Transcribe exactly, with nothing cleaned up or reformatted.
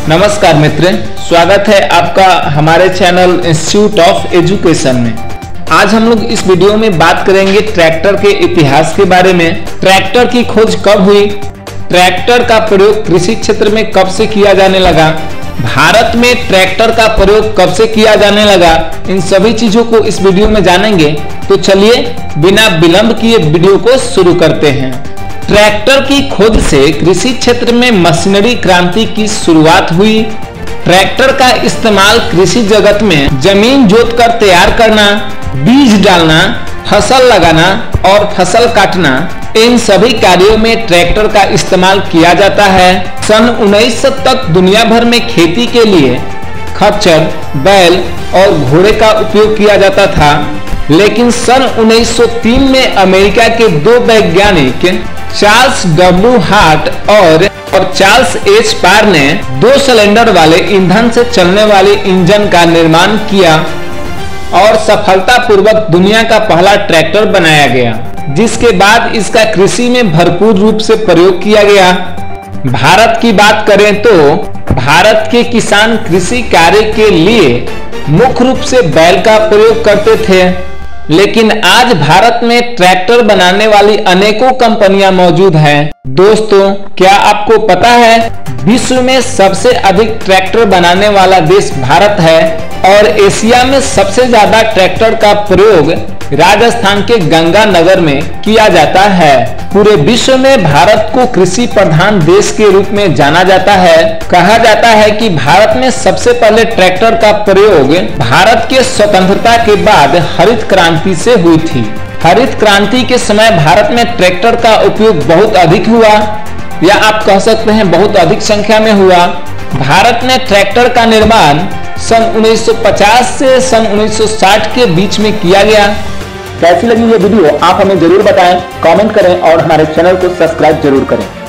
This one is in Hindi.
नमस्कार मित्र, स्वागत है आपका हमारे चैनल इंस्टीट्यूट ऑफ एजुकेशन में। आज हम लोग इस वीडियो में बात करेंगे ट्रैक्टर के इतिहास के बारे में। ट्रैक्टर की खोज कब हुई, ट्रैक्टर का प्रयोग कृषि क्षेत्र में कब से किया जाने लगा, भारत में ट्रैक्टर का प्रयोग कब से किया जाने लगा, इन सभी चीजों को इस वीडियो में जानेंगे। तो चलिए बिना विलंब किए वीडियो को शुरू करते हैं। ट्रैक्टर की खोज से कृषि क्षेत्र में मशीनरी क्रांति की शुरुआत हुई। ट्रैक्टर का इस्तेमाल कृषि जगत में जमीन जोतकर तैयार करना, बीज डालना, फसल लगाना और फसल काटना, इन सभी कार्यों में ट्रैक्टर का इस्तेमाल किया जाता है। सन उन्नीस सौ तक दुनिया भर में खेती के लिए खच्चर, बैल और घोड़े का उपयोग किया जाता था, लेकिन सन उन्नीस सौ तीन में अमेरिका के दो वैज्ञानिक चार्ल्स डब्ल्यू हार्ट और और चार्ल्स एच पार ने दो सिलेंडर वाले ईंधन से चलने वाले इंजन का निर्माण किया और सफलतापूर्वक दुनिया का पहला ट्रैक्टर बनाया गया, जिसके बाद इसका कृषि में भरपूर रूप से प्रयोग किया गया। भारत की बात करें तो भारत के किसान कृषि कार्य के लिए मुख्य रूप से बैल का प्रयोग करते थे, लेकिन आज भारत में ट्रैक्टर बनाने वाली अनेकों कंपनियां मौजूद हैं। दोस्तों, क्या आपको पता है विश्व में सबसे अधिक ट्रैक्टर बनाने वाला देश भारत है और एशिया में सबसे ज्यादा ट्रैक्टर का प्रयोग राजस्थान के गंगानगर में किया जाता है। पूरे विश्व में भारत को कृषि प्रधान देश के रूप में जाना जाता है। कहा जाता है कि भारत में सबसे पहले ट्रैक्टर का प्रयोग भारत के स्वतंत्रता के बाद हरित क्रांति से हुई थी। हरित क्रांति के समय भारत में ट्रैक्टर का उपयोग बहुत अधिक हुआ, या आप कह सकते हैं बहुत अधिक संख्या में हुआ। भारत में ट्रैक्टर का निर्माण सन उन्नीस सौ पचास से सन उन्नीस सौ साठ के बीच में किया गया। कैसी लगी ये वीडियो आप हमें जरूर बताएं, कमेंट करें और हमारे चैनल को सब्सक्राइब जरूर करें।